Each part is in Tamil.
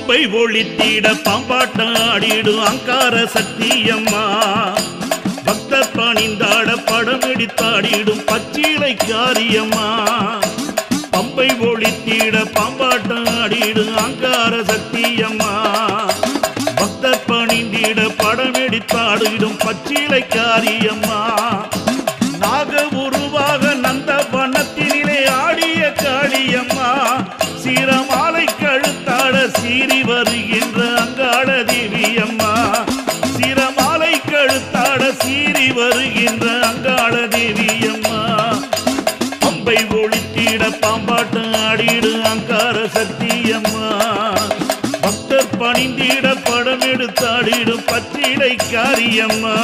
பம்பை ஒளித்திட பாம்பாட்டம் ஆடிடும் அங்கார சக்தியம்மா பக்தர் பணிந்தாட படம் எடுத்தாடிடும் பச்சிலை காரியம்மா பம்பை ஒளித்திட பாம்பாட்டம் ஆடிடும் அங்கார சக்தியம்மா பக்தர் பணிந்திட படம் எடுத்தாடிடும் பச்சிலை காரியம்மா நாக உருவாக நந்த வனத்தினிலே ஆடிய காளியம்மா சீரமாலை கழுத்தாட சீறி வருகின்ற அங்காள தேவியம்மா சீரமாலை கழுத்தாட சீறி வருகின்ற அங்காள தேவியம்மா பம்பை ஒளித்திட பாம்பாட்டம் ஆடிடு அங்கார சக்தியம்மா பக்தர் பணிந்திட படம் எடுத்தாடிடும் பச்சிலை காரியம்மா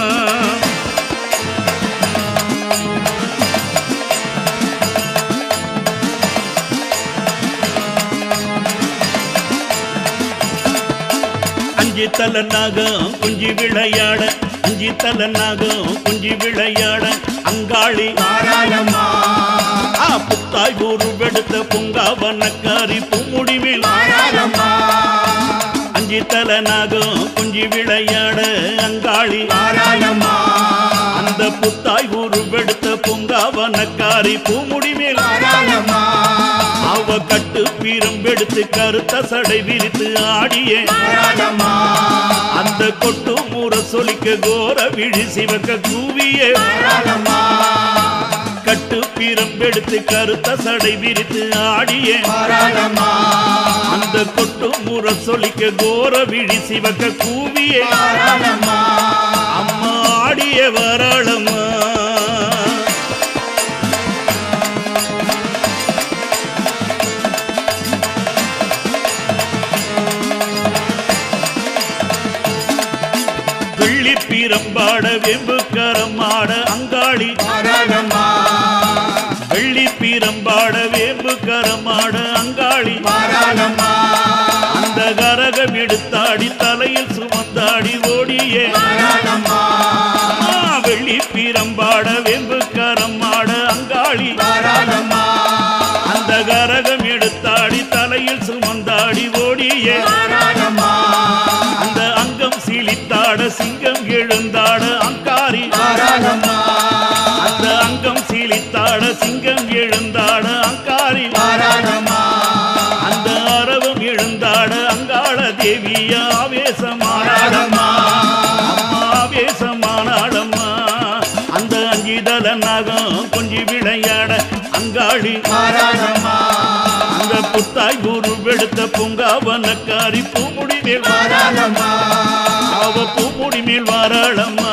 அஞ்சி தல நாகம் குஞ்சி விளையாட அஞ்சி தல நாகம் குஞ்சி விளையாட அங்காளி புத்தாய் உருவெடுத்த பூங்காவனக்காரி பூமுடிவில் அஞ்சி தல நாகம் குஞ்சி விளையாட அங்காளி அந்த புத்தாய் உருவெடுத்த பூங்காவனக்காரி பூமுடிவில் அவ கட்டு பீரம்பெடுத்து கருத்த சடை விரித்து ஆடிய அந்த கொட்டு மூற சொலிக்க கோர விழி சிவக்க கூவிய கட்டு பீரம்பெடுத்து கருத்த சடை விரித்து ஆடிய அந்த கொட்டு மூற சொலிக்க கோர விழி சிவக்க கூவிய அம்மா ஆடிய வராளம்மா வெள்ளி பீரம்பாட வேம்புக்கரமாட அங்காளி வெள்ளி பீரம்பாட வேம்புக்கரமாட அங்காளி அந்த கரகம் எடுத்தாடி தலையில் சுமந்தாடி ஓடியே வெள்ளி பீரம்பாட வேம்புக்கரமாட அங்காளி அந்த கரகம் எடுத்தாடி தலையில் சுமந்தாடி ஓடியே அந்த அங்கம் சீலித்தாட சிங்கம் எழுந்தாட அங்காரி அந்த அங்கம் சீலித்தாட சிங்கம் எழுந்தாட அங்காரி அந்த அரவம் எழுந்தாட அங்காள தேவிய ஆவேசமானாடம்மா அம்மா ஆவேசமானாடம்மா அந்த அஞ்சிதல நாகம் கொஞ்சி விளையாட அங்காளி அந்த புத்தாய் உருவெடுத்த பூங்காவனக்காரி பூமுடி மேல் வாராளம்மா அவ பூமுடி மேல் வாராளம்மா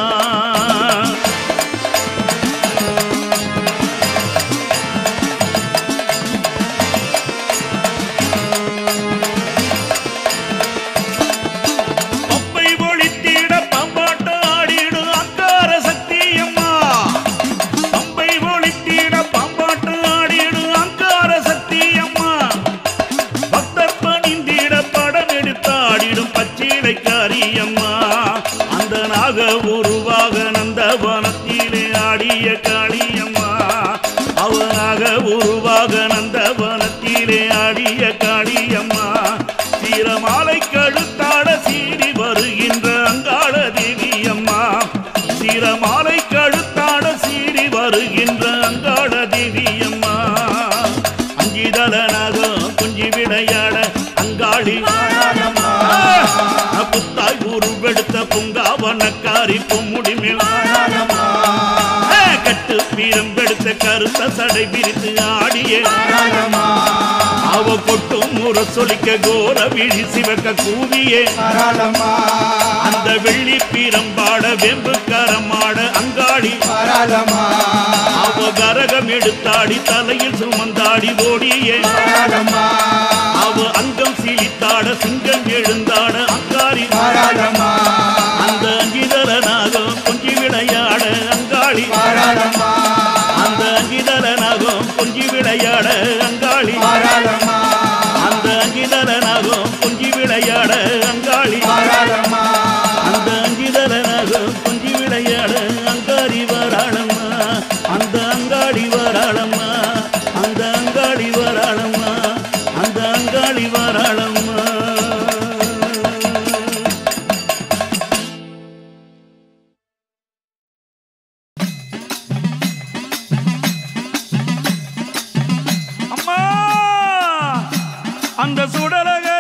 பம்பை ஒளித்திட பாம்பாட்டம் ஆடிடு அங்கார சக்தியம்மா பம்பை ஒளித்திட பாம்பாட்டம் ஆடிடு அங்கார சக்தியம்மா பக்தர் பணிந்திட படம் எடுத்தாடிடும் பச்சிலை காரியம்மா அந்த நாக உருவாக நந்த வனத்திலே ஆடிய காளியம்மா அவனாக உருவாக நந்த வனத்திலே ஆடிய காளியம்மா சீரமாலை கழுத்தாட சீறி வருகின்ற அங்காள தேவியம்மா சீரமாலை கழுத்தாட சீறி வருகின்ற அங்காள தேவியம்மா அஞ்சிதல நாகம் குஞ்சி விளையாட அங்காளி புத்தாய் உருவெடுத்த பூங்காவனக்காரி பூமுடி மேல் கட்டு பீரம்பெடுத்த கருத்த சடை விரித்து ஆடிய அவ கொட்டும் முற சொலிக்க கோர விழி சிவக்க கூவியே அந்த வெள்ளி பீரம்பாட வெம்புக்கரமாட அங்காளி அவ கரகம் எடுத்தாடி தலையில் சுமந்தாடி ஓடியே அவ அங்கம் சீலித்தாட சிங்கம் எழுந்தாட அங்காரி அந்த அஞ்சிதர நாகம் கொஞ்சி விளையாட அங்காளி அந்த அஞ்சிதர நாகம் கொஞ்சி விளையாட அங்காளி அந்த அஞ்சிதர நாகம் கொஞ்சி விளையாட அங்காளி அந்த அஞ்சிதர நாகம் கொஞ்சி விளையாட அங்காரி வராளம்மா அந்த அங்காளி வராளம்மா அந்த அங்காளி வராளம்மா அந்த அங்காளி வராளம்மா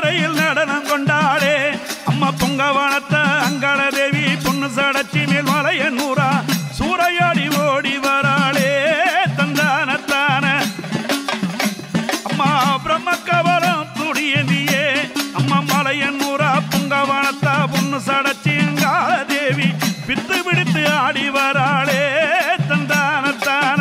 மலையில் நடனம் கொண்டாடே அம்மா பொங்கவனத்தை அங்காள தேவி பொண்ணு சடச்சி மேல் மலையனூரா சூறையாடி ஓடி வராளே தந்தானத்தான அம்மா பிரம்மக்கவலம் துடியந்தியே அம்மா மலையனூரா பொங்கவனத்தா பொண்ணு சடச்சி அங்காள தேவி பித்து பிடித்து ஆடி வராளே தந்தானத்தான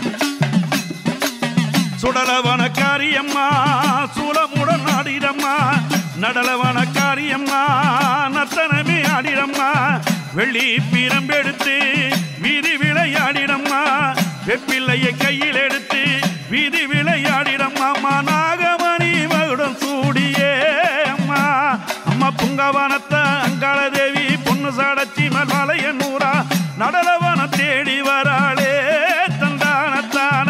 சுடலவன காரியம்மா சூலமுடன் ஆடிடம்மா நடலவன காரியம்மா நத்தனமே ஆடிடம்மா வெள்ளி பீரம்பெடுத்து வீதி விளையாடிடம்மா வெப்பிள்ளையை கையில் எடுத்து வீதி விளையாடிடம்மா நாகமணி மகுடம் சூடியே அம்மா அம்மா புங்கவனத்தை அங்காள தேவி பொண்ணு சாடச்சி மலையனூரா நடலவன தேடி வராளே தந்தானத்தான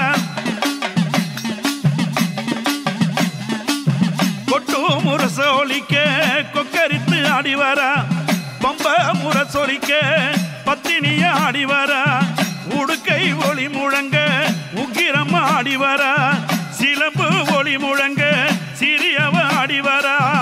கொட்டு முரசொலிக்க கொக்கரித்து ஆடி வரா பம்ப முரசொலிக்க பத்தினிய ஆடி வரா உடுக்கை ஒளி முழங்க உக்கிரம் ஆடி வரா சிலம்பு ஒளி முழங்க சிறியவ ஆடி வரா